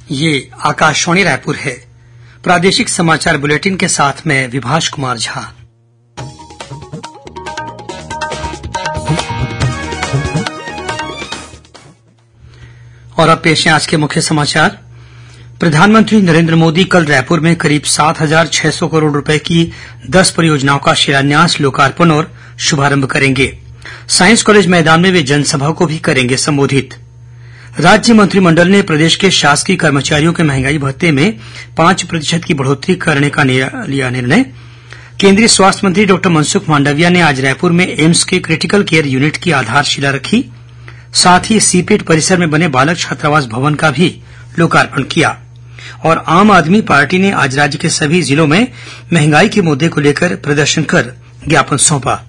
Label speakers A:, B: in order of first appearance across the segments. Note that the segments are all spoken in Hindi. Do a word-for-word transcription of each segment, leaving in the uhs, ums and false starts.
A: ये आकाशवाणी रायपुर है। प्रादेशिक समाचार बुलेटिन के साथ मैं विभाष कुमार झा। और अब पेश है आज के मुख्य समाचार। प्रधानमंत्री नरेंद्र मोदी कल रायपुर में करीब सात हजार छह सौ करोड़ रुपए की दस परियोजनाओं का शिलान्यास, लोकार्पण और शुभारंभ करेंगे। साइंस कॉलेज मैदान में वे जनसभा को भी करेंगे संबोधित। राज्य मंत्रिमंडल ने प्रदेश के शासकीय कर्मचारियों के महंगाई भत्ते में पांच प्रतिशत की बढ़ोत्तरी करने का लिया निर्णय। केंद्रीय स्वास्थ्य मंत्री डॉक्टर मनसुख मांडविया ने आज रायपुर में एम्स के क्रिटिकल केयर यूनिट की आधारशिला रखी। साथ ही सीपेट परिसर में बने बालक छात्रावास भवन का भी लोकार्पण किया। और आम आदमी पार्टी ने आज राज्य के सभी जिलों में महंगाई के मुद्दे को लेकर प्रदर्शन कर ज्ञापन सौंपा।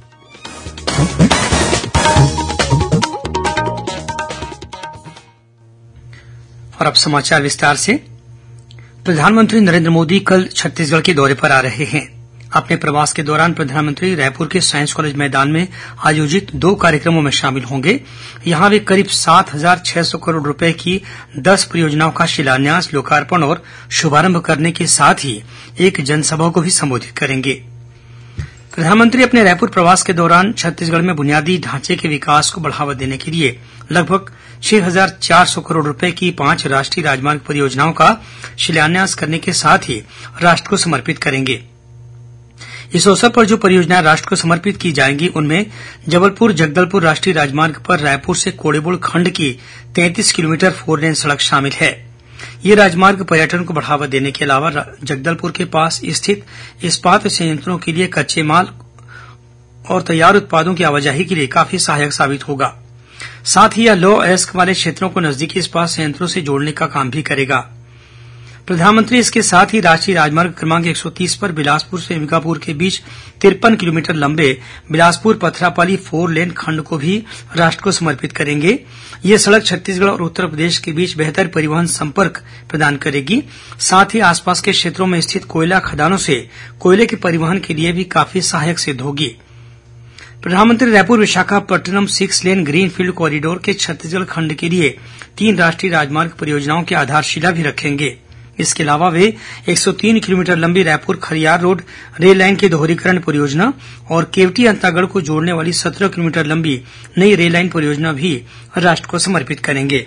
A: और अब समाचार विस्तार से। प्रधानमंत्री नरेंद्र मोदी कल छत्तीसगढ़ के दौरे पर आ रहे हैं। अपने प्रवास के दौरान प्रधानमंत्री रायपुर के साइंस कॉलेज मैदान में आयोजित दो कार्यक्रमों में शामिल होंगे। यहां वे करीब सात हजार छह सौ करोड़ रुपए की दस परियोजनाओं का शिलान्यास, लोकार्पण और शुभारंभ करने के साथ ही एक जनसभा को भी संबोधित करेंगे। प्रधानमंत्री अपने रायपुर प्रवास के दौरान छत्तीसगढ़ में बुनियादी ढांचे के विकास को बढ़ावा देने के लिए लगभग छह हजार चार सौ करोड़ रुपए की पांच राष्ट्रीय राजमार्ग परियोजनाओं का शिलान्यास करने के साथ ही राष्ट्र को समर्पित करेंगे। इस अवसर पर जो परियोजनाएं राष्ट्र को समर्पित की जाएंगी उनमें जबलपुर जगदलपुर राष्ट्रीय राजमार्ग पर रायपुर से कोड़ेबुड़ खंड की तैंतीस किलोमीटर फोर लेन सड़क शामिल है। ये राजमार्ग पर्यटन को बढ़ावा देने के अलावा जगदलपुर के पास स्थित इस्पात संयंत्रों के लिए कच्चे माल और तैयार उत्पादों की आवाजाही के लिए काफी सहायक साबित होगा। साथ ही यह लौ अयस्क वाले क्षेत्रों को नजदीकी इस्पात संयंत्रों से जोड़ने का काम भी करेगा। प्रधानमंत्री इसके साथ ही राष्ट्रीय राजमार्ग क्रमांक एक सौ तीस पर बिलासपुर से अंबिकापुर के बीच तिरपन किलोमीटर लंबे बिलासपुर पथरापाली फोर लेन खंड को भी राष्ट्र को समर्पित करेंगे। ये सड़क छत्तीसगढ़ और उत्तर प्रदेश के बीच बेहतर परिवहन संपर्क प्रदान करेगी। साथ ही आसपास के क्षेत्रों में स्थित कोयला खदानों से कोयले के परिवहन के लिए भी काफी सहायक सिद्ध होगी। प्रधानमंत्री Raipur Visakhapatnam six lane greenfield corridor के छत्तीसगढ़ खंड के लिए तीन राष्ट्रीय राजमार्ग परियोजनाओं की आधारशिला भी रखेंगे। इसके अलावा वे एक सौ तीन किलोमीटर लंबी Raipur Khariar road rail line की दोहरीकरण परियोजना और केवटी अंतागढ़ को जोड़ने वाली सत्रह किलोमीटर लंबी नई रेल लाइन परियोजना भी राष्ट्र को समर्पित करेंगे।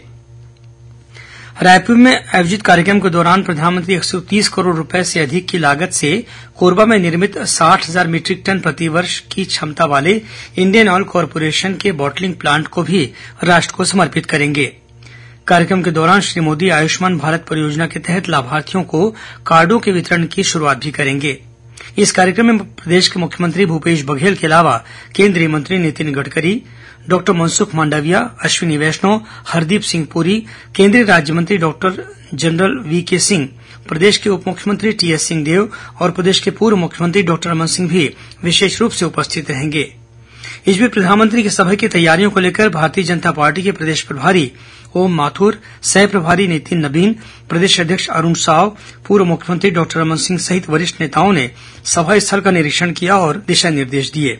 A: रायपुर में आयोजित कार्यक्रम के दौरान प्रधानमंत्री एक सौ तीस करोड़ रुपए से अधिक की लागत से कोरबा में निर्मित साठ हजार मीट्रिक टन प्रतिवर्ष की क्षमता वाले इंडियन ऑयल कॉर्पोरेशन के बॉटलिंग प्लांट को भी राष्ट्र को समर्पित करेंगे। कार्यक्रम के दौरान श्री मोदी आयुष्मान भारत परियोजना के तहत लाभार्थियों को कार्डों के वितरण की शुरुआत भी करेंगे। इस कार्यक्रम में प्रदेश के मुख्यमंत्री भूपेश बघेल के अलावा केंद्रीय मंत्री नितिन गडकरी, डॉक्टर मनसुख मांडविया, अश्विनी वैष्णव, हरदीप सिंह पुरी, केंद्रीय राज्य मंत्री डॉक्टर जनरल वी के सिंह, प्रदेश के उप मुख्यमंत्री टीएस सिंहदेव और प्रदेश के पूर्व मुख्यमंत्री डॉक्टर रमन सिंह भी विशेष रूप से उपस्थित रहेंगे। इस बीच प्रधानमंत्री की सभा की तैयारियों को लेकर भारतीय जनता पार्टी के प्रदेश प्रभारी ओम माथुर, सह प्रभारी नितिन नबीन, प्रदेश अध्यक्ष अरुण साव, पूर्व मुख्यमंत्री डॉक्टर रमन सिंह सहित वरिष्ठ नेताओं ने सभा स्थल का निरीक्षण किया और दिशा निर्देश दिए।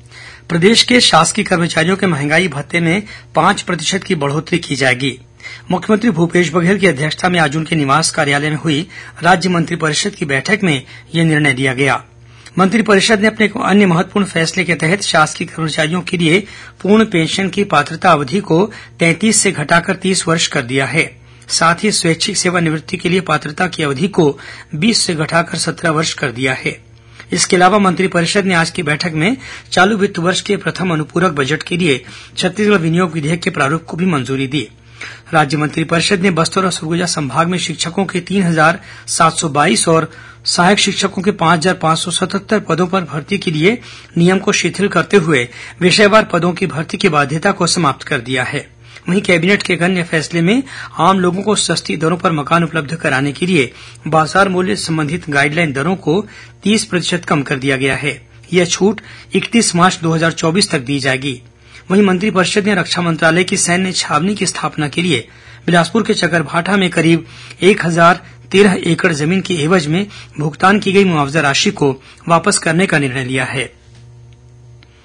A: प्रदेश के शासकीय कर्मचारियों के महंगाई भत्ते में पांच प्रतिशत की बढ़ोत्तरी की जाएगी। मुख्यमंत्री भूपेश बघेल की अध्यक्षता में आज उनके निवास कार्यालय में हुई राज्य मंत्रिपरिषद की बैठक में यह निर्णय लिया गया। मंत्रिपरिषद ने अपने अन्य महत्वपूर्ण फैसले के तहत शासकीय कर्मचारियों के लिए पूर्ण पेंशन की पात्रता अवधि को तैंतीस से घटाकर तीस वर्ष कर दिया है। साथ ही स्वैच्छिक सेवानिवृत्ति के लिए पात्रता की अवधि को बीस से घटाकर सत्रह वर्ष कर दिया है। इसके अलावा मंत्रिपरिषद ने आज की बैठक में चालू वित्त वर्ष के प्रथम अनुपूरक बजट के लिए छत्तीसगढ़ विनियोग विधेयक के प्रारूप को भी मंजूरी दी। राज्य मंत्रिपरिषद ने बस्तर और सरगुजा संभाग में शिक्षकों के तीन हजार सात सौ बाईस और सहायक शिक्षकों के पांच हजार पांच सौ सतहत्तर पदों पर भर्ती के लिए नियम को शिथिल करते हुए विषयवार पदों की भर्ती की बाध्यता को समाप्त कर दिया है। वहीं कैबिनेट के एक अन्य फैसले में आम लोगों को सस्ती दरों पर मकान उपलब्ध कराने के लिए बाजार मूल्य संबंधित गाइडलाइन दरों को तीस प्रतिशत कम कर दिया गया है। यह छूट इकतीस मार्च दो हजार चौबीस तक दी जाएगी। वहीं मंत्रिपरिषद ने रक्षा मंत्रालय की सैन्य छावनी की स्थापना के लिए बिलासपुर के चकरभाठा में करीब एक हजार तेरह एकड़ जमीन के एवज में भुगतान की गई मुआवजा राशि को वापस करने का निर्णय लिया है।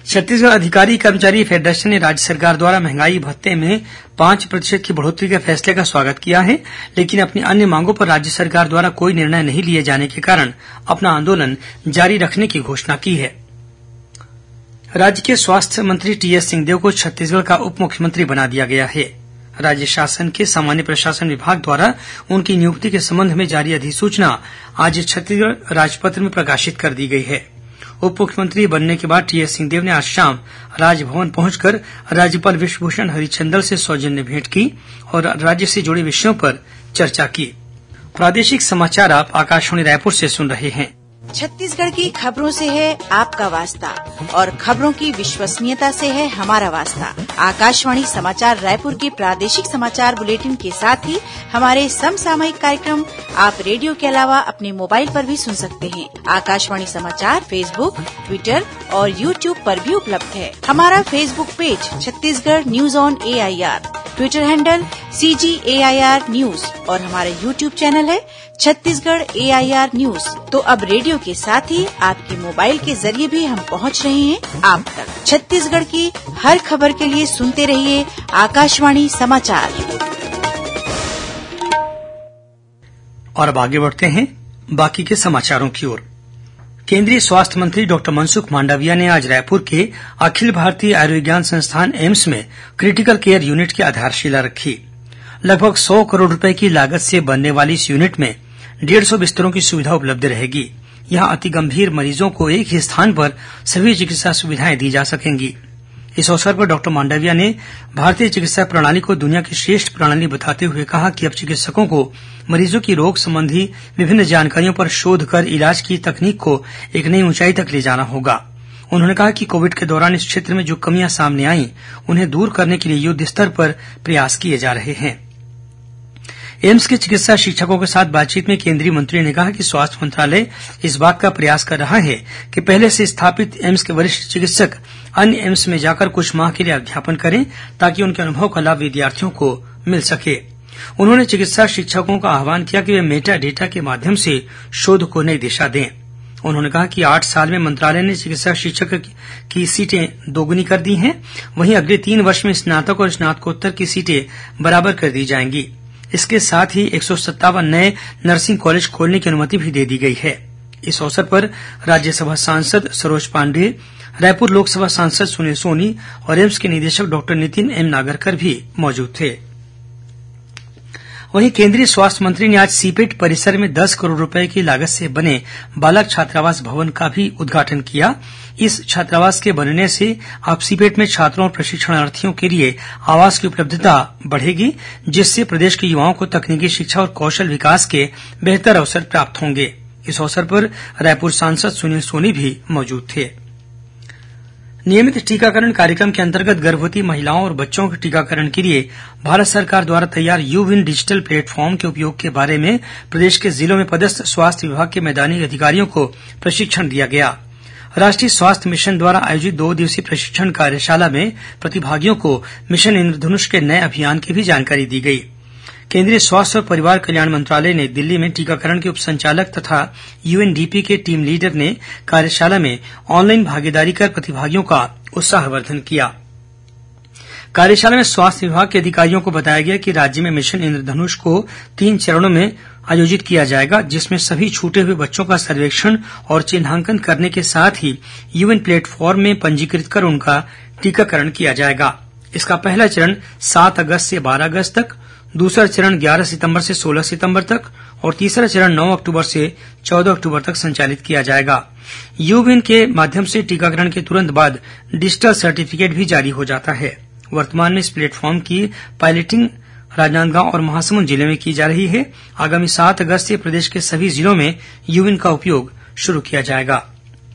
A: छत्तीसगढ़ अधिकारी कर्मचारी फेडरेशन ने राज्य सरकार द्वारा महंगाई भत्ते में पांच प्रतिशत की बढ़ोत्तरी के फैसले का स्वागत किया है, लेकिन अपनी अन्य मांगों पर राज्य सरकार द्वारा कोई निर्णय नहीं लिए जाने के कारण अपना आंदोलन जारी रखने की घोषणा की है। राज्य के स्वास्थ्य मंत्री टीएस सिंहदेव को छत्तीसगढ़ का उप मुख्यमंत्री बना दिया गया है। राज्य शासन के सामान्य प्रशासन विभाग द्वारा उनकी नियुक्ति के संबंध में जारी अधिसूचना आज छत्तीसगढ़ राजपत्र में प्रकाशित कर दी गई है। उप मुख्यमंत्री बनने के बाद टीएस सिंहदेव ने आज शाम राजभवन पहुंचकर राज्यपाल विश्वभूषण हरिचंदन से सौजन्य भेंट की और राज्य से जुड़े विषयों पर चर्चा की। प्रादेशिक समाचार आप आकाशवाणी रायपुर से सुन रहे हैं।
B: छत्तीसगढ़ की खबरों से है आपका वास्ता और खबरों की विश्वसनीयता से है हमारा वास्ता। आकाशवाणी समाचार रायपुर के प्रादेशिक समाचार बुलेटिन के साथ ही हमारे समसामयिक कार्यक्रम आप रेडियो के अलावा अपने मोबाइल पर भी सुन सकते हैं। आकाशवाणी समाचार फेसबुक, ट्विटर और यूट्यूब पर भी उपलब्ध है। हमारा Facebook page Chhattisgarh news on A I R, Twitter handle C G A I R news और हमारा यूट्यूब चैनल है Chhattisgarh A I R news. तो अब रेडियो के साथ ही आपके मोबाइल के जरिए भी हम पहुंच रहे हैं आप तक। छत्तीसगढ़ की हर खबर के लिए सुनते रहिए आकाशवाणी समाचार।
A: और अब आगे बढ़ते हैं बाकी के समाचारों की ओर। केंद्रीय स्वास्थ्य मंत्री डॉक्टर मनसुख मांडविया ने आज रायपुर के अखिल भारतीय आयुर्विज्ञान संस्थान एम्स में क्रिटिकल केयर यूनिट की आधारशिला रखी। लगभग सौ करोड़ रुपए की लागत से बनने वाली इस यूनिट में डेढ़ सौ बिस्तरों की सुविधा उपलब्ध रहेगी। यहां अति गंभीर मरीजों को एक ही स्थान पर सभी चिकित्सा सुविधाएं दी जा सकेंगी। इस अवसर पर डॉक्टर मांडविया ने भारतीय चिकित्सा प्रणाली को दुनिया की श्रेष्ठ प्रणाली बताते हुए कहा कि अब चिकित्सकों को मरीजों की रोग संबंधी विभिन्न जानकारियों पर शोध कर इलाज की तकनीक को एक नई ऊंचाई तक ले जाना होगा। उन्होंने कहा कि कोविड के दौरान इस क्षेत्र में जो कमियां सामने आईं, उन्हें दूर करने के लिए युद्ध स्तर पर प्रयास किए जा रहे हैं। एम्स के चिकित्सा शिक्षकों के साथ बातचीत में केंद्रीय मंत्री ने कहा कि स्वास्थ्य मंत्रालय इस बात का प्रयास कर रहा है कि पहले से स्थापित एम्स के वरिष्ठ चिकित्सक अन्य एम्स में जाकर कुछ माह के लिए अध्यापन करें ताकि उनके अनुभव का लाभ विद्यार्थियों को मिल सके। उन्होंने चिकित्सा शिक्षकों का आह्वान किया कि वे मेटा डेटा के माध्यम से शोध को नई दिशा दें। उन्होंने कहा कि आठ साल में मंत्रालय ने चिकित्सा शिक्षक की सीटें दोगुनी कर दी हैं, वहीं अगले तीन वर्ष में स्नातक और स्नातकोत्तर की सीटें बराबर कर दी जाएंगी। इसके साथ ही एक सौ सत्तावन नए नर्सिंग कॉलेज खोलने की अनुमति भी दे दी गई है। इस अवसर पर राज्यसभा सांसद सरोज पांडेय, रायपुर लोकसभा सांसद सुनील सोनी और एम्स के निदेशक डॉक्टर नितिन एम नागरकर भी मौजूद थे। वहीं केंद्रीय स्वास्थ्य मंत्री ने आज सीपेट परिसर में दस करोड़ रुपए की लागत से बने बालक छात्रावास भवन का भी उद्घाटन किया। इस छात्रावास के बनने से अब सीपेट में छात्रों और प्रशिक्षणार्थियों के लिए आवास की उपलब्धता बढ़ेगी, जिससे प्रदेश के युवाओं को तकनीकी शिक्षा और कौशल विकास के बेहतर अवसर प्राप्त होंगे। इस अवसर पर रायपुर सांसद सुनील सोनी भी मौजूद थे। नियमित टीकाकरण कार्यक्रम के अंतर्गत गर्भवती महिलाओं और बच्चों के टीकाकरण के लिए भारत सरकार द्वारा तैयार यू विन डिजिटल प्लेटफॉर्म के उपयोग के बारे में प्रदेश के जिलों में पदस्थ स्वास्थ्य विभाग के मैदानी अधिकारियों को प्रशिक्षण दिया गया। राष्ट्रीय स्वास्थ्य मिशन द्वारा आयोजित दो दिवसीय प्रशिक्षण कार्यशाला में प्रतिभागियों को मिशन इंद्रधनुष के नए अभियान की भी जानकारी दी गई। केंद्रीय स्वास्थ्य और परिवार कल्याण मंत्रालय ने दिल्ली में टीकाकरण के उपसंचालक तथा यूएनडीपी के टीम लीडर ने कार्यशाला में ऑनलाइन भागीदारी कर प्रतिभागियों का उत्साहवर्धन किया। कार्यशाला में स्वास्थ्य विभाग के अधिकारियों को बताया गया कि राज्य में मिशन इंद्रधनुष को तीन चरणों में आयोजित किया जाएगा, जिसमें सभी छूटे हुए बच्चों का सर्वेक्षण और चिन्हांकन करने के साथ ही यूएन प्लेटफॉर्म में पंजीकृत कर उनका टीकाकरण किया जाएगा। इसका पहला चरण सात अगस्त से बारह अगस्त तक, दूसरा चरण ग्यारह सितंबर से सोलह सितंबर तक और तीसरा चरण नौ अक्टूबर से चौदह अक्टूबर तक संचालित किया जाएगा। यूविन के माध्यम से टीकाकरण के तुरंत बाद डिजिटल सर्टिफिकेट भी जारी हो जाता है। वर्तमान में इस प्लेटफॉर्म की पायलटिंग राजनांदगांव और महासमुंद जिले में की जा रही है। आगामी सात अगस्त से प्रदेश के सभी जिलों में यूविन का उपयोग शुरू किया जाएगा।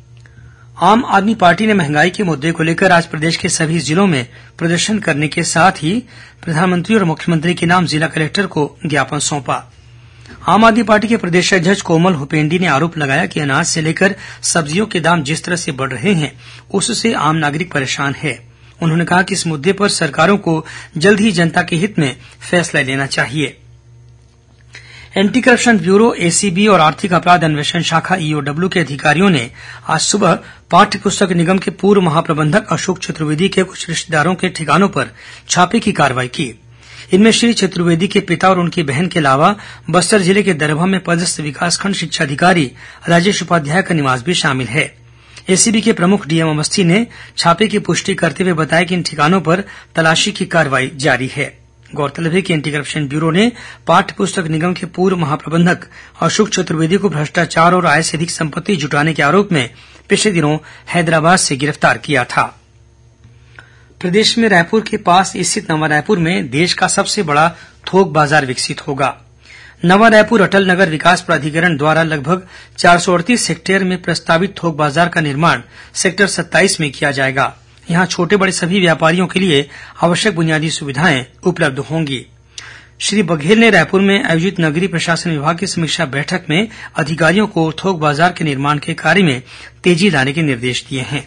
A: आम आदमी पार्टी ने महंगाई के मुद्दे को लेकर आज प्रदेश के सभी जिलों में प्रदर्शन करने के साथ ही प्रधानमंत्री और मुख्यमंत्री के नाम जिला कलेक्टर को ज्ञापन सौंपा। आम आदमी पार्टी के प्रदेश अध्यक्ष कोमल हुपेंडी ने आरोप लगाया कि अनाज से लेकर सब्जियों के दाम जिस तरह से बढ़ रहे हैं, उससे आम नागरिक परेशान है। उन्होंने कहा कि इस मुद्दे पर सरकारों को जल्द ही जनता के हित में फैसला लेना चाहिए। एंटी करप्शन ब्यूरो एसीबी और आर्थिक अपराध अन्वेषण शाखा ईओडब्ल्यू के अधिकारियों ने आज सुबह पाठ्य पुस्तक निगम के पूर्व महाप्रबंधक अशोक चतुर्वेदी के कुछ रिश्तेदारों के ठिकानों पर छापे की कार्रवाई की। इनमें श्री चतुर्वेदी के पिता और उनकी बहन के अलावा बस्तर जिले के दरभा में पदस्थ विकासखंड शिक्षा अधिकारी राजेश उपाध्याय का निवास भी शामिल है। एसीबी के प्रमुख डीएम अवस्थी ने छापे की पुष्टि करते हुए बताया कि इन ठिकानों पर तलाशी की कार्रवाई जारी है। गौरतलब है कि एंटी करप्शन ब्यूरो ने पाठ्य पुस्तक निगम के पूर्व महाप्रबंधक अशोक चतुर्वेदी को भ्रष्टाचार और आय से अधिक संपत्ति जुटाने के आरोप में पिछले दिनों हैदराबाद से गिरफ्तार किया था। प्रदेश में रायपुर के पास स्थित नवा रायपुर में देश का सबसे बड़ा थोक बाजार विकसित होगा। नवा रायपुर अटल नगर विकास प्राधिकरण द्वारा लगभग चार सौ अड़तीस हेक्टेयर में प्रस्तावित थोक बाजार का निर्माण सेक्टर सत्ताईस में किया जाएगा। यहां छोटे बड़े सभी व्यापारियों के लिए आवश्यक बुनियादी सुविधाएं उपलब्ध होंगी। श्री बघेल ने रायपुर में आयोजित नगरीय प्रशासन विभाग की समीक्षा बैठक में अधिकारियों को थोक बाजार के निर्माण के कार्य में तेजी लाने के निर्देश दिए हैं।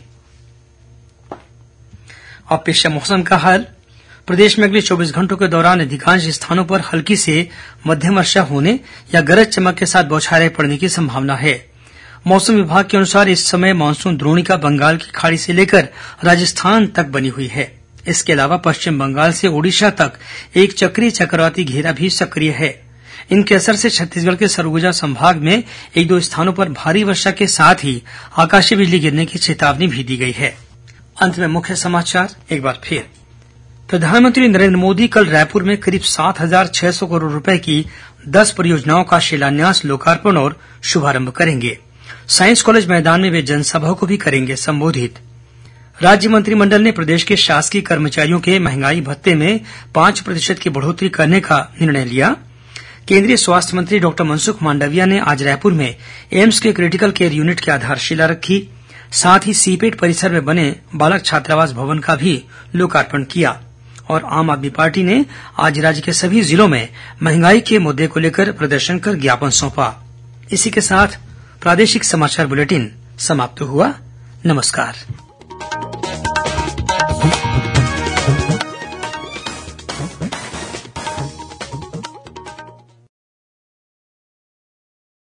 A: अब पेश है मौसम का हाल। प्रदेश में अगले चौबीस घंटों के दौरान अधिकांश स्थानों पर हल्की से मध्यम वर्षा होने या गरज चमक के साथ बौछारें पड़ने की संभावना है। मौसम विभाग के अनुसार इस समय मानसून द्रोणिका बंगाल की खाड़ी से लेकर राजस्थान तक बनी हुई है। इसके अलावा पश्चिम बंगाल से ओडिशा तक एक चक्रीय चक्रवाती घेरा भी सक्रिय है। इनके असर से छत्तीसगढ़ के सरगुजा संभाग में एक दो स्थानों पर भारी वर्षा के साथ ही आकाशीय बिजली गिरने की चेतावनी भी दी गई है। अंत में मुख्य समाचार एक बार फिर। प्रधानमंत्री नरेंद्र मोदी कल रायपुर में करीब सात हजार छह सौ करोड़ रुपए की दस परियोजनाओं का शिलान्यास, लोकार्पण और शुभारंभ करेंगे। साइंस कॉलेज मैदान में वे जनसभा को भी करेंगे संबोधित। राज्य मंत्रिमंडल ने प्रदेश के शासकीय कर्मचारियों के महंगाई भत्ते में पांच प्रतिशत की बढ़ोतरी करने का निर्णय लिया। केंद्रीय स्वास्थ्य मंत्री डॉक्टर मनसुख मांडविया ने आज रायपुर में एम्स के क्रिटिकल केयर यूनिट की आधारशिला रखी। साथ ही सीपेट परिसर में बने बालक छात्रावास भवन का भी लोकार्पण किया। और आम आदमी पार्टी ने आज राज्य के सभी जिलों में महंगाई के मुद्दे को लेकर प्रदर्शन कर ज्ञापन सौंपा। इसी के साथ प्रादेशिक समाचार बुलेटिन समाप्त हुआ। नमस्कार।